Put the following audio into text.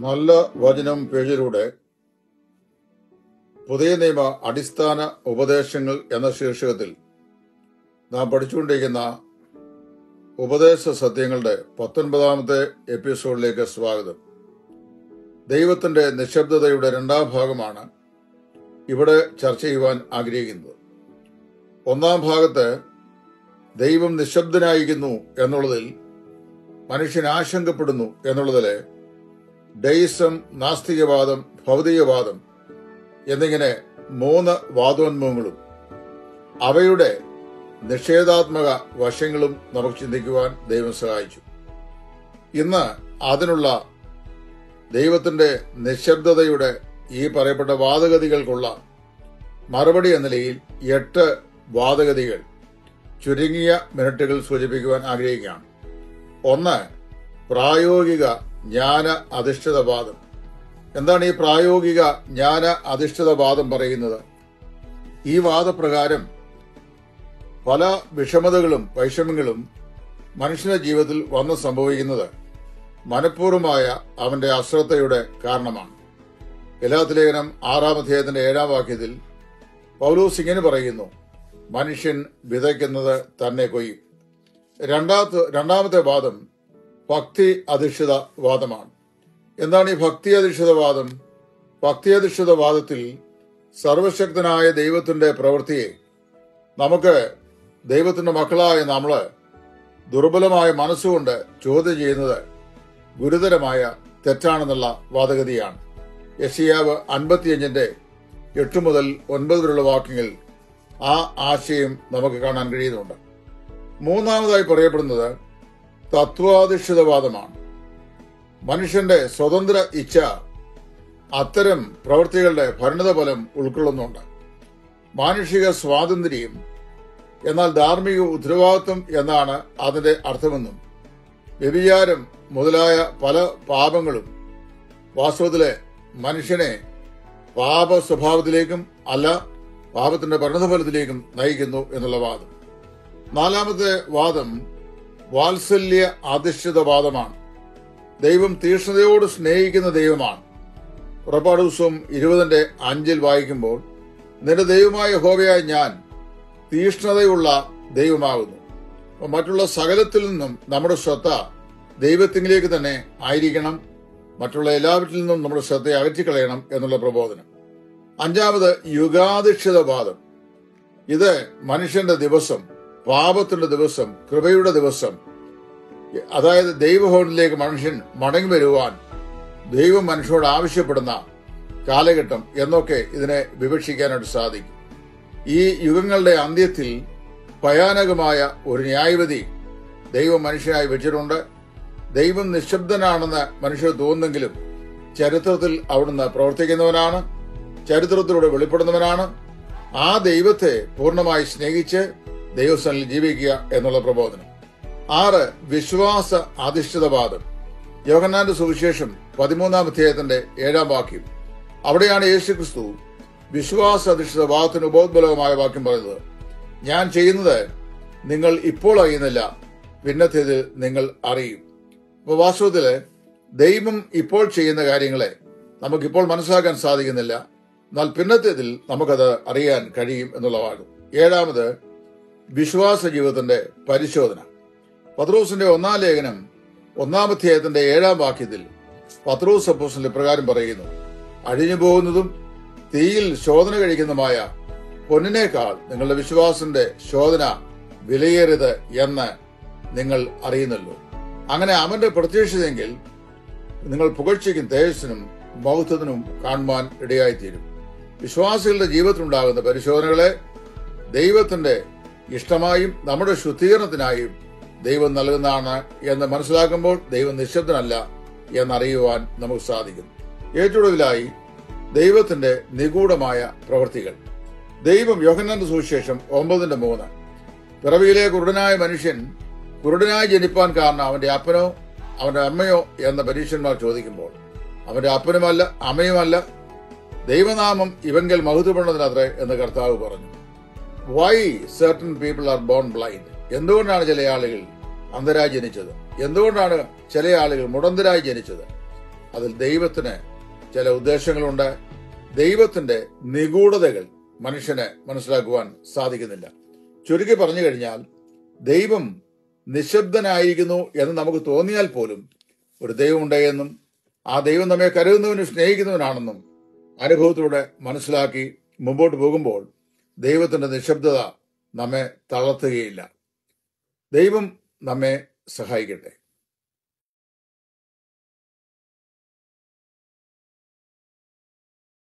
നല്ല വചനം പേജിലൂടെ പുതിയ നിയമ അടിസ്ഥാന ഉപദേശങ്ങൾ എന്ന ശീർഷകത്തിൽ നാം പഠിച്ചുകൊണ്ടിരിക്കുന്ന ഉപദേശ സത്യങ്ങളുടെ 19ാമത്തെ എപ്പിസോഡിലേക്ക് സ്വാഗതം. ദൈവത്തിന്റെ നിശബ്ദതയുടെ 2ാം ഭാഗമാണ് ഇവിടെ ചർച്ച ചെയ്യുവാൻ ആഗ്രഹിക്കുന്നത്. 1ാം ഭാഗത്ത് ദൈവം നിശബ്ദനായിരിക്കുന്നു എന്നുള്ളതിൽ മനുഷ്യൻ ആശങ്കപ്പെടുന്നു എന്നുള്ളതിലെ ഡെയിസം, നാസ്തികവാദം, ഭൗതികവാദം എന്നിങ്ങനെ 3 വാദോന്മുഖങ്ങളും അവയുടെ നിഷേധാത്മക വശങ്ങളും നമുക്ക് ചിന്തിക്കുവാൻ ദൈവം സഹായിച്ചു. ഇന്ന് അതിനുള്ള ദൈവത്തിന്റെ നിശബ്ദതയുടെ ഈ പറയപ്പെട്ട വാദഗതികൾക്കുള്ള മറുപടി എന്ന നിലയിൽ 8 വാദഗതികൾ ചുരുങ്ങിയ മിനിറ്റുകൾ സൂചിപ്പിക്കുവാൻ ആഗ്രഹിക്കുകയാണ്. 1. പ്രായോഗിക ജ്ഞാന അധിഷ്ഠിത വാദം. എന്താണ് ഈ പ്രായോഗിക ജ്ഞാന അധിഷ്ഠിത വാദം പറയുന്നത്? ഈ വാദപ്രകാരം പല വിഷമതകളും വൈഷമ്യങ്ങളും മനുഷ്യന്റെ ജീവിതത്തിൽ വന്ന് സംഭവിക്കുന്നത് മനഃപൂർവമായ അവന്റെ അശ്രദ്ധയുടെ കാരണമാണ്. ഗലാത്യ ലേഖനം 6-ാം അധ്യായത്തിന്റെ 7-ാം വാക്യത്തിൽ പൗലോസ് ഇങ്ങനെ പറയുന്നു: മനുഷ്യൻ വിതയ്ക്കുന്നത് തന്നെ കൊയ്യും. രണ്ടാമത്തെ വാദം ഭക്തി അധിഷ്ഠിത വാദമാണ്. എന്താണ് ഈ ഭക്തി അധിഷ്ഠിത വാദം? ഭക്തി അധിഷ്ഠിത വാദത്തിൽ സർവശക്തനായ ദൈവത്തിന്റെ പ്രവൃത്തിയെ നമുക്ക് ദൈവത്തിന്റെ മക്കളായ നമ്മള് ദുർബലമായ മനസ്സുകൊണ്ട് ചോദ്യം ചെയ്യുന്നത് ഗുരുതരമായ തെറ്റാണെന്നുള്ള വാദഗതിയാണ്. യെശയ്യാവ് 55-ന്റെ 8 മുതൽ 9 വരെയുള്ള വാക്യങ്ങൾ ആ ആശയം നമുക്ക് കാണാൻ കഴിയുന്നുണ്ട്. 3ാമതായി പറയപ്പെടുന്നത് തത്വാധിഷ്ഠിതവാദമാണ്. മനുഷ്യന്റെ സ്വതന്ത്ര ഇച്ഛ അത്തരം പ്രവൃത്തികളുടെ പരിണതഫലം ഉൾക്കൊള്ളുന്നുണ്ട്. മാനുഷിക സ്വാതന്ത്ര്യം എന്നാൽ ധാർമ്മിക ഉത്തരവാദിത്വം എന്നാണ് അതിന്റെ അർത്ഥമെന്നും വ്യഭിചാരം മുതലായ പല പാപങ്ങളും വാസ്തവത്തിലെ മനുഷ്യനെ പാപ സ്വഭാവത്തിലേക്കും അല്ല പാപത്തിന്റെ പരിണതഫലത്തിലേക്കും നയിക്കുന്നു എന്നുള്ള വാദം. 4ാമത്തെ വാദം വാത്സല്യ അധിഷ്ഠിത വാദമാണ്. ദൈവം തീക്ഷ്ണതയോട് സ്നേഹിക്കുന്ന ദൈവമാണ്. പുറപ്പാട് പുസ്തകം 20-ന്റെ 5-ൽ വായിക്കുമ്പോൾ, നിന്റെ ദൈവമായ യഹോവയായ ഞാൻ തീക്ഷ്ണതയുള്ള ദൈവമാകുന്നു. മറ്റുള്ള സകലത്തിൽ നിന്നും നമ്മുടെ ശ്രദ്ധ ദൈവത്തിലേക്ക് തന്നെ ആയിരിക്കണം. മറ്റുള്ള എല്ലാവരിൽ നിന്നും നമ്മുടെ ശ്രദ്ധയെ അകറ്റിക്കളയണം എന്നുള്ള പ്രബോധനം. 5ാമത് യുഗാധിഷ്ഠിത വാദം. ഇത് മനുഷ്യന്റെ ദിവസം, പാപത്തിന്റെ ദിവസം, കൃപയുടെ ദിവസം, അതായത് ദൈവഭവനിലേക്ക് മനുഷ്യൻ മടങ്ങി വരുവാൻ ദൈവം മനുഷ്യനോട് ആവശ്യപ്പെടുന്ന കാലഘട്ടം എന്നൊക്കെ ഇതിനെ വിവക്ഷിക്കാനായിട്ട് സാധിക്കും. ഈ യുഗങ്ങളുടെ അന്ത്യത്തിൽ ഭയാനകമായ ഒരു ന്യായവിധി ദൈവം മനുഷ്യനായി വെച്ചിട്ടുണ്ട്. ദൈവം നിശബ്ദനാണെന്ന് മനുഷ്യർ തോന്നുന്നെങ്കിലും ചരിത്രത്തിൽ അവിടുന്ന് പ്രവർത്തിക്കുന്നവനാണ്, ചരിത്രത്തിലൂടെ വെളിപ്പെടുന്നവനാണ്. ആ ദൈവത്തെ പൂർണ്ണമായി സ്നേഹിച്ച് ദൈവസ്ഥനിൽ ജീവിക്കുക എന്നുള്ള പ്രബോധനം. 6. വിശ്വാസ അധിഷ്ഠിതവാദം. യോഹന്നാന്റെ സുവിശേഷം 13-ാം അധ്യായത്തിന്റെ 7-ാം വാക്യം. അവിടെയാണ് യേശുക്രിസ്തു വിശ്വാസ അധിഷ്ഠിത വാദത്തിന് ഉപോദ്ബലകമായ വാക്യം പറയുന്നത്: ഞാൻ ചെയ്യുന്നത് നിങ്ങൾ ഇപ്പോൾ അറിയുന്നില്ല, പിന്നത്തേതിൽ നിങ്ങൾ അറിയും. അപ്പൊ വാസ്തവത്തില് ദൈവം ഇപ്പോൾ ചെയ്യുന്ന കാര്യങ്ങളെ നമുക്കിപ്പോൾ മനസ്സിലാക്കാൻ സാധിക്കുന്നില്ല, എന്നാൽ പിന്നത്തേതിൽ നമുക്കത് അറിയാൻ കഴിയും എന്നുള്ളതാണ്. 7ാമത് വിശ്വാസ ജീവിതത്തിന്റെ പരിശോധന. പത്രോസിന്റെ 1-ാം ലേഖനം 1-ാം അധ്യായത്തിന്റെ 7-ാം വാക്യത്തിൽ പത്രോസ് അപ്പോസ്തലൻ ഇപ്രകാരം പറയുന്നു: അഴിഞ്ഞു പോകുന്നതും തീയിൽ ശോധന കഴിക്കുന്നതുമായ പൊന്നിനേക്കാൾ നിങ്ങളുടെ വിശ്വാസത്തിന്റെ ശോധന വിലയേറിയത് എന്ന് നിങ്ങൾ അറിയുന്നല്ലോ. അങ്ങനെ അവന്റെ പ്രത്യക്ഷതയെങ്കിൽ നിങ്ങൾ പുകഴ്ചയ്ക്കും തേജസ്സിനും മഹത്വത്തിനും കാണുവാൻ ഇടയായിത്തീരും. വിശ്വാസികളുടെ ജീവിതത്തിലുണ്ടാകുന്ന പരിശോധനകളെ ദൈവത്തിന്റെ ഇഷ്ടമായും നമ്മുടെ ശുദ്ധീകരണത്തിനായും ദൈവം നൽകുന്നതാണ് എന്ന് മനസ്സിലാക്കുമ്പോൾ ദൈവം നിശബ്ദനല്ല എന്നറിയുവാൻ നമുക്ക് സാധിക്കും. ഏറ്റവുമൊടുവിലായി ദൈവത്തിന്റെ നിഗൂഢമായ പ്രവൃത്തികൾ. ദൈവം യോഹന്നാന്റെ സുവിശേഷം 9-3 പിറവിയിലെ കുരുടനായ മനുഷ്യൻ കുരുടനായി ജനിപ്പാൻ കാരണം അവന്റെ അപ്പനോ അവന്റെ അമ്മയോ എന്ന പരീക്ഷന്മാർ ചോദിക്കുമ്പോൾ അവന്റെ അപ്പനുമല്ല അമ്മയുമല്ല, ദൈവനാമം ഇവങ്കൽ മഹത്വപ്പെടുന്നതിനത്രേ എന്ന് കർത്താവ് പറഞ്ഞു. Why certain people are born blind. എന്തുകൊണ്ടാണ് ചില ആളുകൾ അന്ധരായി ജനിച്ചത്? എന്തുകൊണ്ടാണ് ചില ആളുകൾ മുടന്തരായി ജനിച്ചത്? അതിൽ ദൈവത്തിന് ചില ഉദ്ദേശങ്ങളുണ്ട്. ദൈവത്തിന്റെ നിഗൂഢതകൾ മനുഷ്യന് മനസ്സിലാക്കുവാൻ സാധിക്കുന്നില്ല. ചുരുക്കി പറഞ്ഞു കഴിഞ്ഞാൽ, ദൈവം നിശബ്ദനായിരിക്കുന്നു എന്ന് നമുക്ക് തോന്നിയാൽ പോലും ഒരു ദൈവമുണ്ടെന്നും ആ ദൈവം നമ്മെ കരുതുന്നവനും സ്നേഹിക്കുന്നവനാണെന്നും അനുഭവത്തിലൂടെ മനസ്സിലാക്കി മുമ്പോട്ട് പോകുമ്പോൾ ദൈവത്തിന്റെ നിശബ്ദത നമ്മെ തളർത്തുകയില്ല. ദൈവം നമ്മെ സഹായിക്കട്ടെ.